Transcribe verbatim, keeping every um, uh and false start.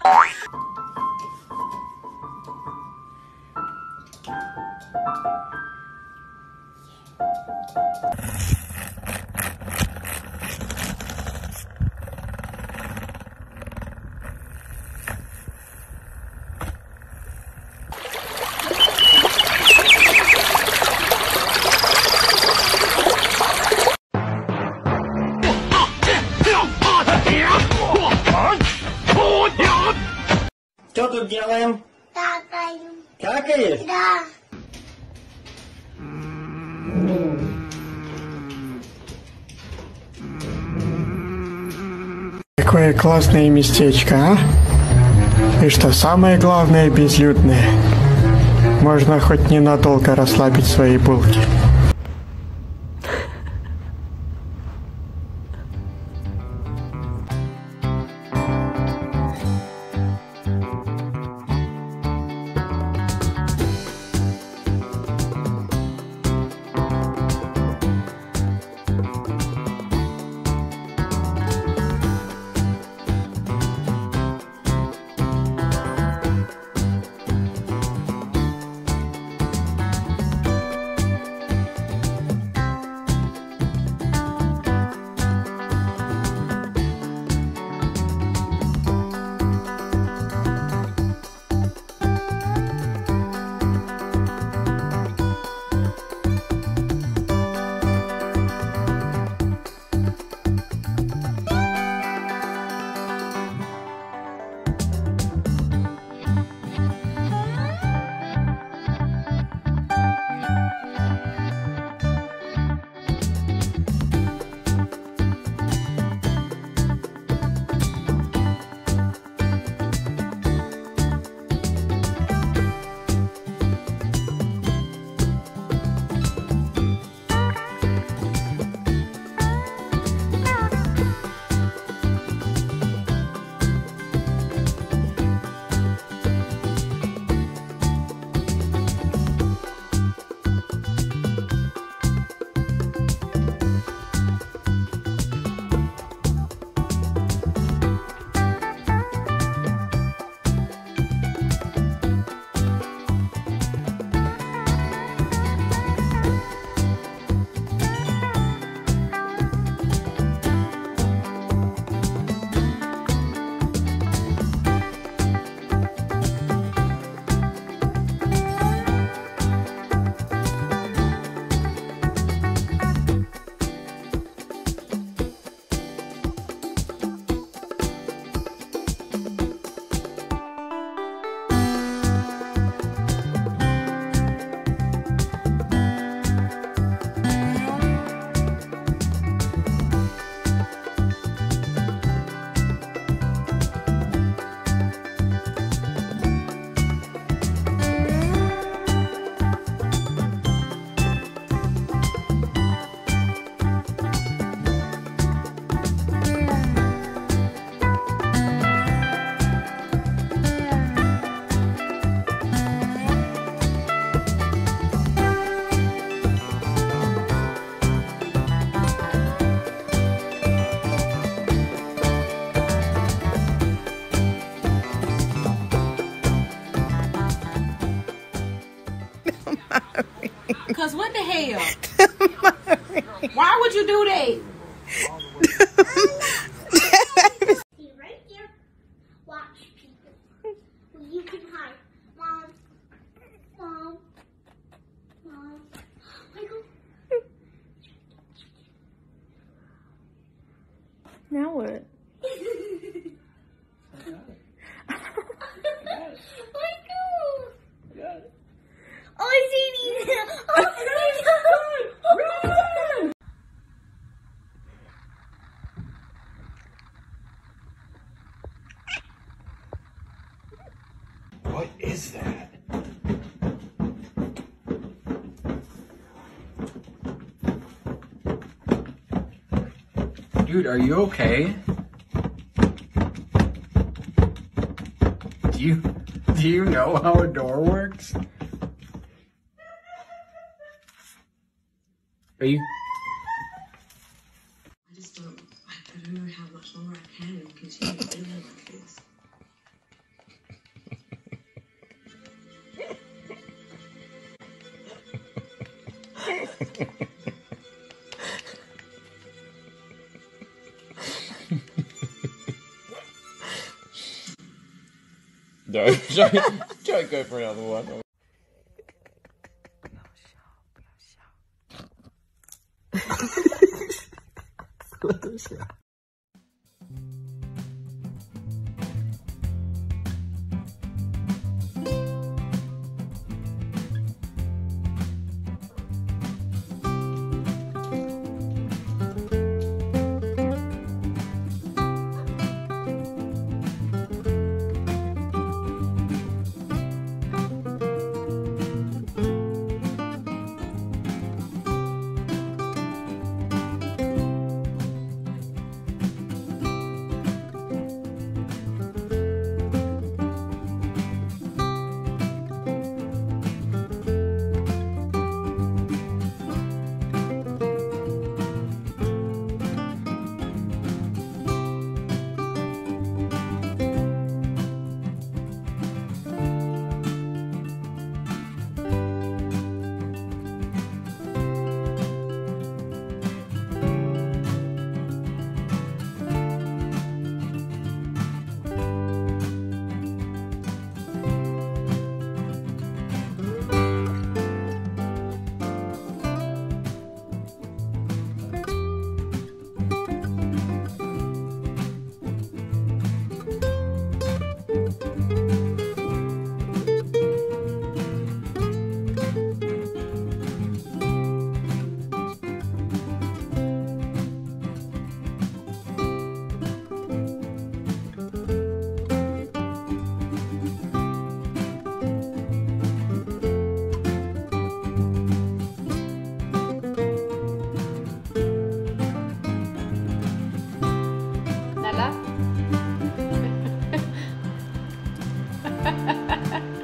Что тут делаем? Какаем. Какаешь? Да. Какое классное местечко, а? И что самое главное, безлюдное. Можно хоть ненадолго расслабить свои булки. Cause what the hell? Why would you do that? Stay right here. Watch people. You can hide. Mom. Mom. Mom. Michael. Now what? Oh, he's eating. Oh, What is that? Dude, are you okay? Do you do you know how a door works? Are you? I just don't, I don't know how much longer I can continue doing like this. No, try, try and go for another one. Nala?